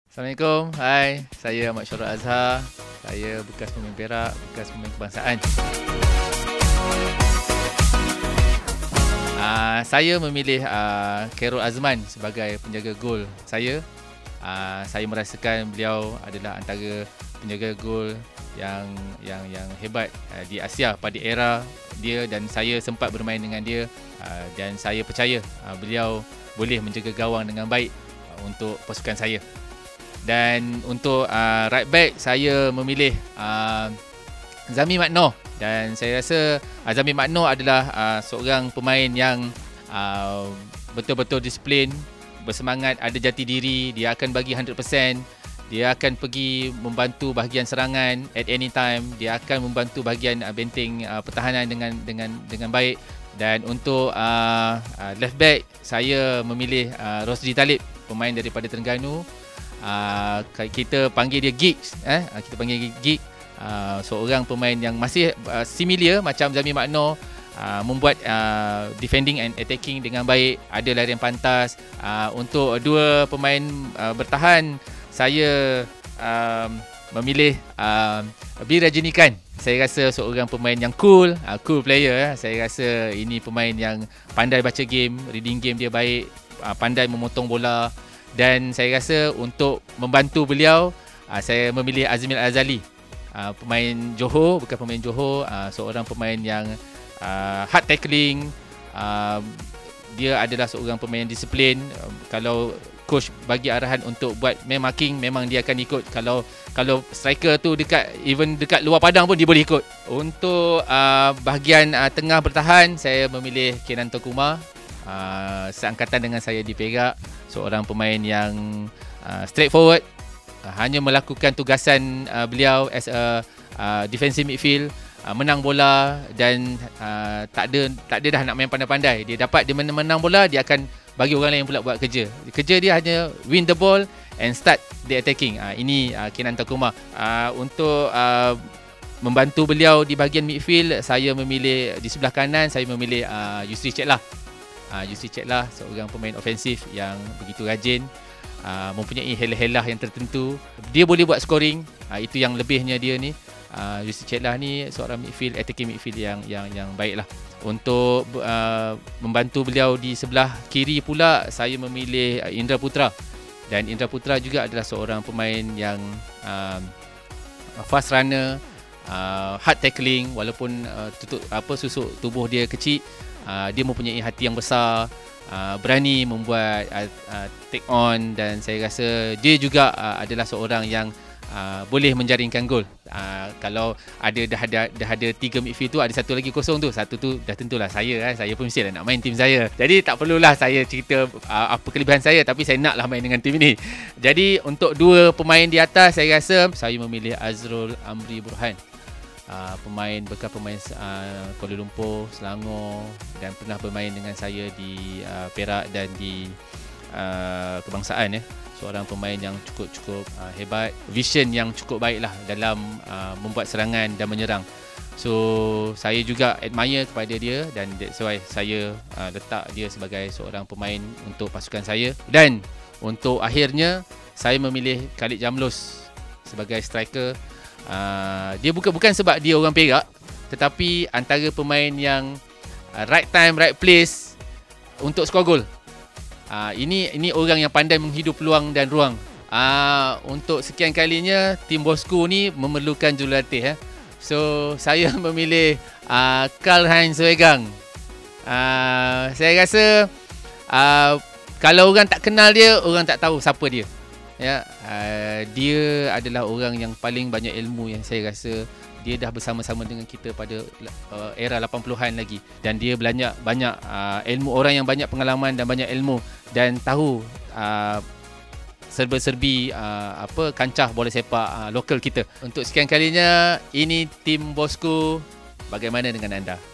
Assalamualaikum, hai, saya Ahmad Syarul Azhar. Saya bekas pemain Perak, bekas pemain kebangsaan. Saya memilih Khairul Azman sebagai penjaga gol saya. Saya merasakan beliau adalah antara penjaga gol yang hebat di Asia pada era dia, dan saya sempat bermain dengan dia, dan saya percaya beliau boleh menjaga gawang dengan baik untuk pasukan saya. Dan untuk right back, saya memilih Zami Maknoh, dan saya rasa Zami Maknoh adalah seorang pemain yang betul-betul disiplin, bersemangat, ada jati diri. Dia akan bagi 100%. Dia akan pergi membantu bahagian serangan at any time. Dia akan membantu bahagian benteng pertahanan dengan baik. Dan untuk left back, saya memilih Rosdi Talib, pemain daripada Terengganu. Kita panggil dia Geeks, kita panggil Geek. Seorang pemain yang masih similar macam Zami Maknoh, membuat defending and attacking dengan baik, ada larian pantas. Untuk dua pemain bertahan, saya memilih Bir Rajinikan. Saya rasa seorang pemain yang cool player. Saya rasa ini pemain yang pandai baca game, reading game dia baik, pandai memotong bola. Dan saya rasa untuk membantu beliau, saya memilih Azmil Azali, pemain Johor, bukan pemain Johor, seorang pemain yang hard tackling. Dia adalah seorang pemain yang disiplin. Kalau coach bagi arahan untuk buat man marking, memang dia akan ikut. Kalau striker tu dekat luar padang pun dia boleh ikut. Untuk bahagian tengah bertahan, saya memilih Kenan Tokuma, seangkatan dengan saya di Perak. Seorang pemain yang straightforward, hanya melakukan tugasan beliau as a defensive midfield, menang bola, dan tak ada dah nak main pandai-pandai. Dia menang bola, dia akan bagi orang lain pula buat kerja. Kerja dia hanya win the ball and start the attacking. Ini Kenan Takuma. Untuk membantu beliau di bahagian midfield, saya memilih di sebelah kanan, saya memilih Yusri Cetlah. Yusri Cetlah, seorang pemain ofensif yang begitu rajin, mempunyai helah-helah yang tertentu. Dia boleh buat scoring, itu yang lebihnya dia ni. Yusri Cetlah ni seorang midfield, attacking midfield yang baiklah. Untuk membantu beliau di sebelah kiri pula, saya memilih Indra Putra. Dan Indra Putra juga adalah seorang pemain yang fast runner, hard tackling, walaupun susuk tubuh dia kecil. Dia mempunyai hati yang besar, berani membuat take on, dan saya rasa dia juga adalah seorang yang boleh menjaringkan gol. Kalau dah ada 3 midfield tu, ada satu lagi kosong tu, satu tu dah tentulah saya pun mesti nak main tim saya. Jadi tak perlulah saya cerita apa kelebihan saya, tapi saya naklah main dengan tim ini. Jadi untuk dua pemain di atas, saya rasa saya memilih Azrul Amri Burhan, bekas pemain Kuala Lumpur, Selangor, dan pernah bermain dengan saya di Perak dan di kebangsaan. Seorang pemain yang cukup hebat, vision yang cukup baiklah dalam membuat serangan dan menyerang. So saya juga admire kepada dia, dan that's why saya letak dia sebagai seorang pemain untuk pasukan saya. Dan untuk akhirnya, saya memilih Khalid Jamlus sebagai striker. Dia bukan sebab dia orang Perak, tetapi antara pemain yang right time, right place untuk skor gol. Ini orang yang pandai menghidup peluang dan ruang. Untuk sekian kalinya, tim bosku ni memerlukan jurulatih. So saya memilih Karl-Heinz Wegang. Saya rasa kalau orang tak kenal dia, orang tak tahu siapa dia. Dia adalah orang yang paling banyak ilmu yang saya rasa. Dia dah bersama-sama dengan kita pada era 80-an lagi, dan dia banyak ilmu, orang yang banyak pengalaman dan banyak ilmu, dan tahu serba-serbi kancah bola sepak lokal kita. Untuk sekian kalinya, ini tim bosku. Bagaimana dengan anda?